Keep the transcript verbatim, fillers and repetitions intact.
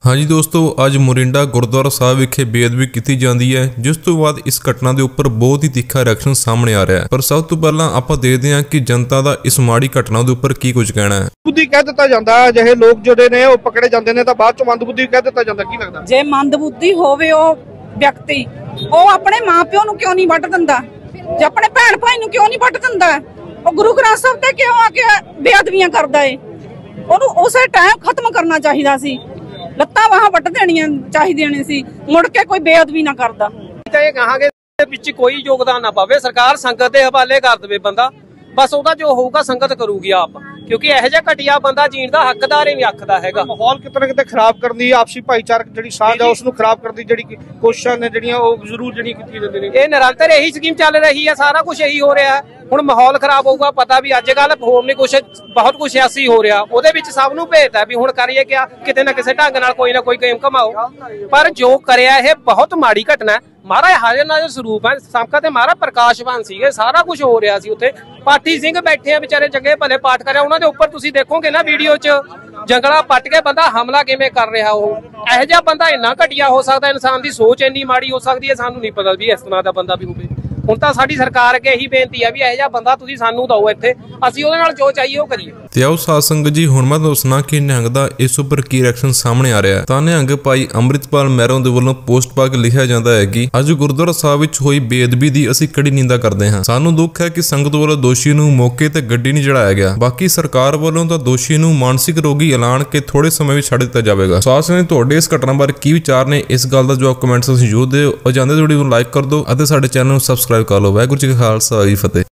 हाँ जी दोस्तों, अज मोरिंडा गुरुद्वारा साहब विखे बेअदबी की जाती है, जिस तो बाद इस घटना के उपर बहुत ही तीखा रिएक्शन सामने आ रहा है। पर सब तो पहला आप देखते हैं कि जनता का इस माड़ी घटना के उपर की कुछ कहना है। बुद्धि कह दिता जाता है, अजिहे लोग जोड़े ने वो पकड़े जाते हैं तो बाद चों मंदबुद्धि कह दिता जाता, की लगदा जे मंदबुद्धि होवे ओ व्यक्ति ओ अपने मां प्यो नु क्यों नहीं वट दिंदा, जे अपने भैन भाई नु क्यों नहीं वट दिंदा, ओ गुरु ग्रंथ साहिब ते क्यों आके बेअदबियां करदा है। ओनू उसे टाइम खत्म करना चाहिदा सी, लत्तां वहां वट देणियां चाहिदियां ने सी, मुड़ के कोई बेअदबी ना करदा। ਇਹ ਕਹਾਂਗੇ ਵਿੱਚ ਕੋਈ ਯੋਗਦਾਨ ਨਾ ਪਾਵੇ, ਸਰਕਾਰ ਸੰਗਤ ਦੇ ਹਵਾਲੇ ਕਰ ਦੇਵੇ ਬੰਦਾ, ਬਸ ਉਹਦਾ ਜੋ ਹੋਊਗਾ ਸੰਗਤ ਕਰੂਗੀ ਆਪ, ਕਿਉਂਕਿ ਇਹੋ ਜਿਹਾ ਘਟਿਆ ਬੰਦਾ ਜੀਣ ਦਾ ਹੱਕਦਾਰ ਹੀ ਨਹੀਂ ਆਖਦਾ ਹੈਗਾ। ਮਾਹੌਲ ਕਿਤੇ ਕਿਤੇ ਖਰਾਬ ਕਰਨ ਦੀ, ਆਪਸੀ ਭਾਈਚਾਰਕ ਜਿਹੜੀ ਸਾਂਝ ਆ ਉਸ ਨੂੰ ਖਰਾਬ ਕਰਨ ਦੀ ਜਿਹੜੀ ਕੋਸ਼ਿਸ਼ਾਂ ਨੇ ਜਿਹੜੀਆਂ ਉਹ ਜ਼ਰੂਰ ਜਿਹੜੀ ਕੀਤੀ ਜਾਂਦੀ ਨੇ। ਇਹ ਨਿਰੰਤਰ ਇਹੀ ਸਕੀਮ ਚੱਲ ਰਹੀ ਹੈ, ਸਾਰਾ ਕੁਝ ਇਹੀ ਹੋ ਰਿਹਾ ਹੈ। ਹੁਣ ਮਾਹੌਲ ਖਰਾਬ ਹੋਊਗਾ, ਪਤਾ ਵੀ ਅੱਜ ਕੱਲ ਹੋਰ ਨਹੀਂ ਕੁਛ, ਬਹੁਤ ਕੁਛ ਐਸੀ ਹੋ ਰਿਹਾ, ਉਹਦੇ ਵਿੱਚ ਸਭ ਨੂੰ ਭੇਤ ਹੈ ਵੀ ਹੁਣ ਕਰੀਏ ਕਿਆ, ਕਿਤੇ ਨਾ ਕਿਸੇ ਢੰਗ ਨਾਲ ਕੋਈ ਨਾ ਕੋਈ ਗੇਮ ਕਮਾਓ। ਪਰ ਜੋ ਕਰਿਆ ਇਹ ਬਹੁਤ ਮਾੜੀ ਘਟਨਾ ਹੈ। ਮਹਾਰਾਜ ਹਾਜ਼ਰ ਨਾਜ਼ਰ ਸਰੂਪ ਹੈ, ਸੰਕਾ ਤੇ ਮਹਾਰਾਜ ਪ੍ਰਕਾਸ਼ਵਾਨ ਸੀਗੇ, ਸਾਰਾ ਕੁਝ ਹੋ ਰਿਹਾ ਸੀ ਉੱਥੇ। ਪਾਠੀ ਸਿੰਘ ਬੈਠੇ ਆ ਵਿਚਾਰੇ, ਚੰਗੇ ਭਲੇ ਪਾਠ ਕਰਿਆ, ਉਹਨਾਂ ਦੇ ਉੱਪਰ ਤੁਸੀਂ ਦੇਖੋਗੇ ਨਾ ਵੀਡੀਓ 'ਚ ਜੰਗਲਾ ਪੱਟ ਕੇ ਬੰਦਾ ਹਮਲਾ ਕਿਵੇਂ ਕਰ ਰਿਹਾ। ਉਹ ਇਹੋ ਜਿਹਾ ਬੰਦਾ ਇੰਨਾ ਘਟੀਆ ਹੋ ਸਕਦਾ, ਇਨਸਾਨ ਦੀ ਸੋਚ ਇੰਨੀ ਮਾੜੀ ਹੋ ਸਕਦੀ ਹੈ, ਸਾਨੂੰ ਨਹੀਂ ਪਤਾ ਵੀ ਇਸ ਤਰ੍ਹਾਂ ਦਾ ਬੰਦਾ ਵੀ ਹੋਵੇ। ਹੁਣ ਤਾਂ ਸਾਡੀ ਸਰਕਾਰ ਅੱਗੇ ਇਹੀ ਬੇਨਤੀ ਹੈ ਵੀ ਇਹੋ ਜਿਹਾ ਬੰਦਾ ਤੁਸੀਂ ਸਾਨੂੰ ਦਿਓ ਇੱਥੇ, ਅਸੀਂ ਉਹਦੇ ਨਾਲ ਜੋ ਚਾਹੀਏ ਉਹ ਕਰੀਏ। ਤੇ ਆਓ ਸਾਧ ਸੰਗਤ ਜੀ, ਹੁਣ ਮੈਂ ਦੱਸਣਾ ਕਿ ਨਿਹੰਗ ਦਾ ਇਸ ਉੱਪਰ ਕੀ ਰਿਐਕਸ਼ਨ ਸਾਹਮਣੇ ਆ ਰਿਹਾ ਹੈ। ਤਾਂ ਨਿਹੰਗ ਭਾਈ ਅੰਮ੍ਰਿਤਪਾਲ ਮਹਿਰੋਂ ਦੇ ਵੱਲੋਂ ਪੋਸਟ ਪਾ ਕੇ ਲਿਖਿਆ ਜਾਂਦਾ ਹੈ ਕਿ ਅੱਜ ਗੁਰਦੁਆਰਾ ਸਾਹਿਬ ਵਿੱਚ ਹੋਈ ਬੇਅਦਬੀ ਦੀ ਅਸੀਂ ਕੜੀ ਨਿੰਦਾ ਕਰਦੇ ਹਾਂ। ਸਾਨੂੰ ਦੁੱਖ ਹੈ ਕਿ ਸੰਗਤ ਵੱਲੋਂ ਦੋਸ਼ੀ ਨੂੰ ਮੌਕੇ ਤੇ ਗੱਡੀ ਨਹੀਂ ਚੜਾਇਆ ਗਿਆ। ਬਾਕੀ ਸਰਕਾਰ ਵੱਲੋਂ ਤਾਂ ਦੋਸ਼ੀ ਨੂੰ ਮਾਨਸਿਕ ਰੋਗੀ ਐਲਾਨ ਕੇ ਥੋੜੇ ਸਮੇਂ ਵਿੱਚ ਛੱਡ ਦਿੱਤਾ ਜਾਵੇਗਾ। ਸਾਧ ਸੰਗਤ, ਤੁਹਾਡੇ ਇਸ ਘਟਨਾ ਬਾਰੇ ਕੀ ਵਿਚਾਰ ਨੇ, ਇਸ ਗੱਲ ਦਾ ਜਵਾਬ ਕਮੈਂਟਸ ਵਿੱਚ ਜ਼ਰੂਰ ਦਿਓ। ਔਰ ਜਾਂਦੇ ਵੀਡੀਓ ਨੂੰ ਲਾਈਕ ਕਰ ਦਿਓ ਅਤੇ ਸਾਡੇ ਚੈਨਲ ਨੂੰ ਸਬਸਕ੍ਰਾਈਬ ਕਰ ਲਓ। ਵਾਹਿਗੁਰੂ ਜੀ ਕਾ ਖਾਲਸਾ, ਵਾਹਿਗੁਰੂ ਜੀ ਕੀ ਫਤਿਹ।